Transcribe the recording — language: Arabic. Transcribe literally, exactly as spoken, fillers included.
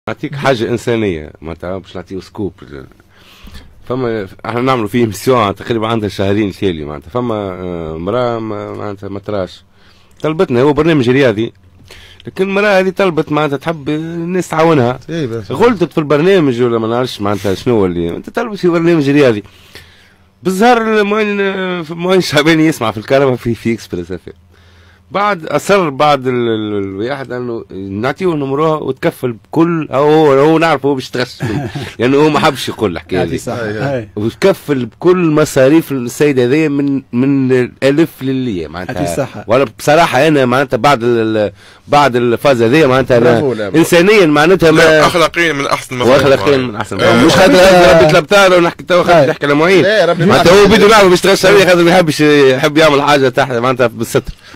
نعطيك حاجه انسانيه معناتها باش نعطيه سكوب. فما احنا نعملوا فيه ميسيون تقريبا عندها شهرين تالي معناتها. فما مراه معناتها ما تراش طلبتنا، هو برنامج رياضي لكن المراه هذه طلبت معناتها تحب الناس تعاونها. غلطت في البرنامج ولا ما نعرفش معناتها شنو اللي انت طلبت في برنامج رياضي. بالظهر المعين المعين شعباني يسمع في الكهرباء في في اكسبريس افير. بعد اصر بعض الواحد انه نعطيه نمروها وتكفل بكل هو هو نعرف هو باش يتغش لانه يعني هو ما حبش يقول الحكايه دي صح. وتكفل بكل مصاريف السيده هذيا من من الالف للياء معناتها. ولا بصراحه انا معناتها بعد بعد الفاز هذيا معناتها انسانيا معناتها اخلاقيا من احسن ما واخلاقيا من احسن مش خاطر ربي طلبتها له نحكي تو نحكي على معين معناتها هو بده يعرف باش يتغش عليه خاطر ما يحبش يحب يعمل حاجه تحت معناتها بالستر.